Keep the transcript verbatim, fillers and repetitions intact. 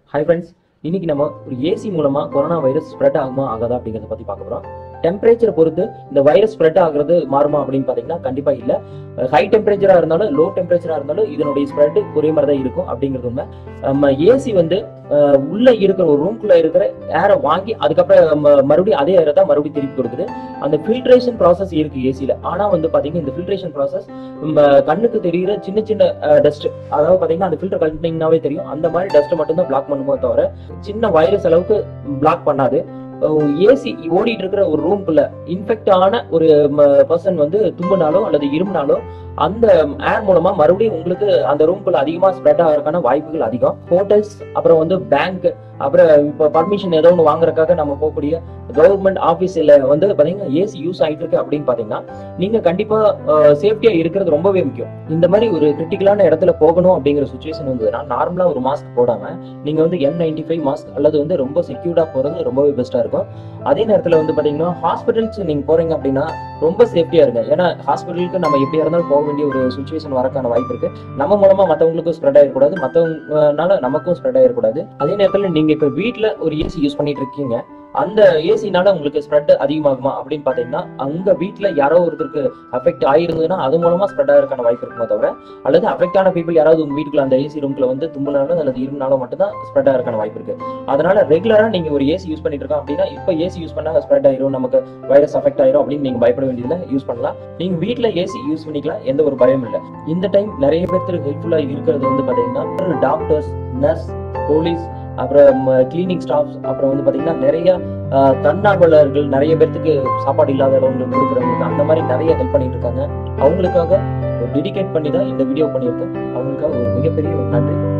Hi friends, இன்னைக்கு நம்ம ஒரு ஏசி மூலமா கொரோனா வைரஸ் ஸ்ப்ரெட் ஆகுமா ஆகாதா அப்படிங்கறத பத்தி பார்க்க போறோம். டெம்பரேச்சர் பொறுத்து இந்த வைரஸ் ஸ்ப்ரெட் ஆகுறது மாறுமா அப்படின்னு பாத்தீங்கன்னா கண்டிப்பா இல்ல. ஹை டெம்பரேச்சரா இருந்தாலும் லோ டெம்பரேச்சரா இருந்தாலும் இதனுடைய ஸ்ப்ரெட் ஒரே மாதிரி தான் இருக்கும் அப்படிங்கிறது உண்மை. நம்ம ஏசி வந்து உள்ள இருக்கிற ஒரு ரூம்குள்ள இருக்கிற ஏரை வாங்கி அதுக்கப்புறம் மறுபடியும் அதே ஏரை தான் மறுபடியும் திருப்பி கொடுக்குது. அந்த ஃபில்ட்ரேஷன் ப்ராசஸ் இருக்கு ஏசியில. ஆனா வந்து பாத்தீங்கன்னா இந்த ஃபில்ட்ரேஷன் ப்ராசஸ் நம்ம கண்ணுக்கு தெரியுற சின்ன சின்ன டஸ்ட், அதாவது பாத்தீங்கன்னா அந்த ஃபில்டர் கழட்டினீங்கன்னாவே தெரியும், அந்த மாதிரி டஸ்ட் மட்டும் தான் பிளாக் பண்ணுமோ தவிர சின்ன வைரஸ் அளவுக்கு பிளாக் பண்ணாது. ஏசி ஓடிட்டு இருக்கிற ஒரு ரூம்குள்ள இன்ஃபெக்ட் ஆன ஒரு பர்சன் வந்து தும்பினாலோ அல்லது இரும்பினாலோ அந்த ஏர் மூலமா மறுபடியும் உங்களுக்கு அந்த ரூம்குள்ள அதிகமா ஸ்ப்ரெட் ஆகிறதுக்கான வாய்ப்புகள் அதிகம். ஹோட்டல்ஸ், அப்புறம் வந்து பேங்க், அப்புறம் இப்ப பர்மிஷன் ஏதோ ஒன்று வாங்குறதுக்காக நம்ம போகக்கூடிய கவர்மெண்ட் ஆபீஸ்ல வந்து பாத்தீங்கன்னா ஏசி யூஸ் ஆயிட்டு இருக்கு அப்படின்னு பாத்தீங்கன்னா நீங்க கண்டிப்பா சேஃப்டியா இருக்கிறது ரொம்பவே முக்கியம். இந்த மாதிரி ஒரு கிரிட்டிக்கலான இடத்துல போகணும் அப்படிங்கிற சுச்சுவேஷன் வந்ததுன்னா நார்மலா ஒரு மாஸ்க் போடாம நீங்க வந்து என் நைன்டி ஃபைவ் மாஸ்க் அல்லது வந்து ரொம்ப செக்யூர்டா போறது ரொம்பவே பெஸ்டா இருக்கும். அதே நேரத்துல வந்து பாத்தீங்கன்னா ஹாஸ்பிட்டல்ஸ் நீங்க போறீங்க அப்படின்னா ரொம்ப சேஃப்டியா இருங்க. ஏன்னா ஹாஸ்பிட்டலுக்கு நம்ம எப்படியா இருந்தாலும் போக வேண்டிய ஒரு சுச்சுவேஷன் வரக்கான வாய்ப்பு இருக்கு. நம்ம மூலமா மத்தவங்களுக்கும் ஸ்ப்ரெட் ஆயிடக்கூடாது, மத்தவங்கனால நமக்கும் ஸ்ப்ரெட் ஆயிடக்கூடாது. அதே நேரத்துல நீங்க இப்ப வீட்டுல ஒரு ஏசி யூஸ் பண்ணிட்டு இருக்கீங்க, அந்த ஏசினால உங்களுக்கு ஸ்ப்ரெட் அதிகமாகுமா அப்படின்னு பாத்தீங்கன்னா அங்க வீட்டுல யாரோ ஒருத்தருக்கு அஃபெக்ட் ஆயிருந்ததுன்னா அது மூலமா ஸ்ப்ரெட் ஆகிறதுக்கான வாய்ப்பு இருக்குமோ தவிர, அல்லது அஃபெக்ட் ஆன பீப்புள் யாராவது உங்க வீட்டுக்குள்ள அந்த ஏசி ரூம்ல வந்து தும்பினாலும் அல்லது இரும்பினாலும் மட்டும் தான் ஸ்ப்ரெட் ஆகிறதுக்கான வாய்ப்பு இருக்கு. அதனால ரெகுலரா நீங்க ஒரு ஏசி யூஸ் பண்ணிட்டு இருக்கோம் அப்படின்னா இப்ப ஏசி யூஸ் பண்ணா ஸ்ப்ரெட் ஆயிரும், நமக்கு வைரஸ் அஃபெக்ட் ஆயிரும் அப்படின்னு நீங்க பயப்பட வேண்டியதுல யூஸ் பண்ணலாம். நீங்க வீட்டுல ஏசி யூஸ் பண்ணிக்கலாம், எந்த ஒரு பயம் இல்லை. இந்த டைம் நிறைய பேருக்கு ஹெல்ப்ஃபுல்லா இருக்கிறது வந்து பாத்தீங்கன்னா டாக்டர்ஸ், நர்ஸ், போலீஸ், அப்புறம் கிளீனிங் ஸ்டாஃப்ஸ், அப்புறம் வந்து பாத்தீங்கன்னா நிறைய தன்னார்வலர்கள், நிறைய பேருக்கு சாப்பாடு இல்லாதவங்களுக்கு கொடுக்குறவங்களுக்கு அந்த மாதிரி நிறைய ஹெல்ப் பண்ணிட்டு இருக்காங்க. அவங்களுக்காக ஒரு டெடிகேட் பண்ணி தான் இந்த வீடியோ பண்ணியிருக்கேன். அவங்களுக்காக ஒரு மிகப்பெரிய ஒரு நன்றி.